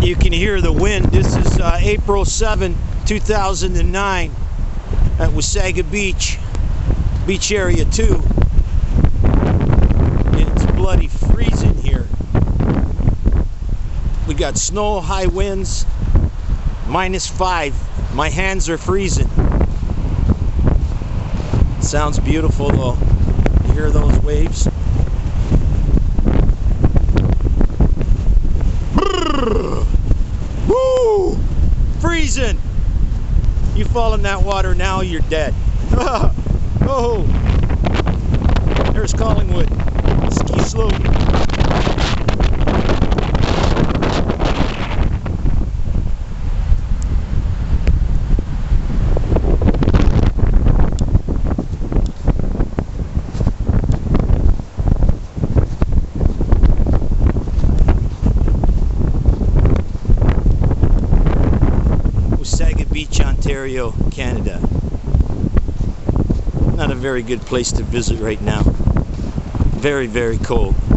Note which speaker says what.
Speaker 1: You can hear the wind. This is April 7, 2009 at Wasaga Beach, Beach Area 2. And it's bloody freezing here. We got snow, high winds, -5. My hands are freezing. Sounds beautiful though. You hear those waves? Woo! Freezing! You fall in that water now, you're dead. Oh! There's Collingwood. Ski slope. Wasaga Beach, Ontario, Canada. Not a very good place to visit right now. Very, very cold.